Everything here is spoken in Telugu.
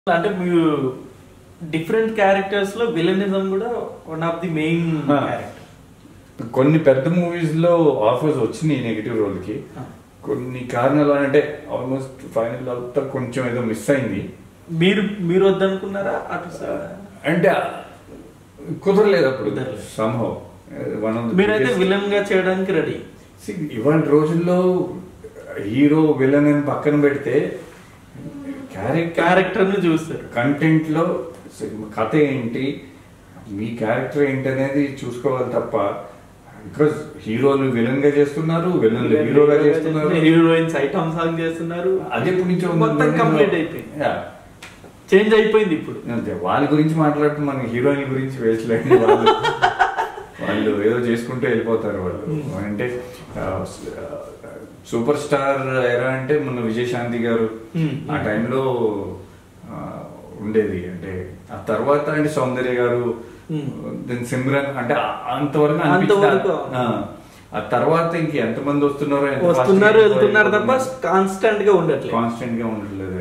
అంటే మీరు డిఫరెంట్ క్యారెక్టర్స్ లో విలనిజం కూడా one of the main character. కొన్ని పెద్ద మూవీస్ లో ఆఫర్స్ వచ్చినాయి నెగిటివ్ రోల్ కి. కొన్ని కారణాలు అంటే ఆల్మోస్ట్ ఫైనల్ అవుతా కొంచెం ఏదో మిస్ అయింది. మీరు వద్దనుకున్నారా అటు అంటే కుదరలేదు అప్పుడు సంహౌ. మీరైతే విలన్ గా చేయడానికి రెడీ. ఇవాళ రోజుల్లో హీరో విలన్ అని పక్కన పెడితే క్యారెక్టర్ ని చూస్తారు. కంటెంట్ లో కథ ఏంటి, మీ క్యారెక్టర్ ఏంటి అనేది చూసుకోవాలి తప్ప, బికాస్ హీరోలు విలన్ గా చేస్తున్నారు, విలన్లు హీరోగా చేస్తున్నారు, హీరోయిన్స్ ఐటమ్ సాంగ్ చేస్తున్నారు. అది ఎప్పటి నుంచో మొత్తం కంప్లీట్ అయిపోయింది, చేంజ్ అయిపోయింది. ఇప్పుడు వాళ్ళ గురించి మాట్లాడుతూ మన హీరోయిన్ గురించి వేసలేదు. వాళ్ళు ఏదో చేసుకుంటూ వెళ్ళిపోతారు. వాళ్ళు అంటే సూపర్ స్టార్ ఎరా అంటే మన విజయశాంతి గారు ఆ టైంలో ఉండేది. అంటే ఆ తర్వాత అంటే సౌందర్య గారు, సిమ్రన్, అంటే అంతవరకు అనిపించింది. ఆ తర్వాత ఇంక ఎంతమంది వస్తున్నారో వెళ్తున్నారు తప్ప కాన్స్టెంట్ గా ఉండట్లేదు.